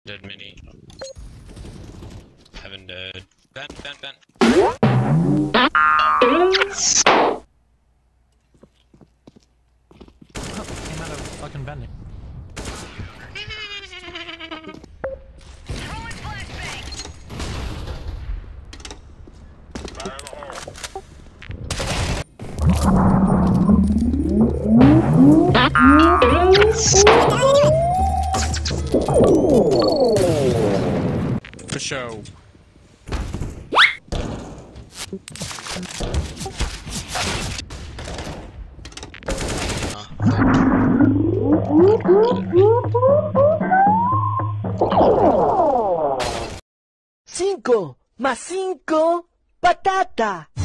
Dead mini. Heaven dead. Vent. Came out of fucking vending. For show. Cinco más cinco, patata.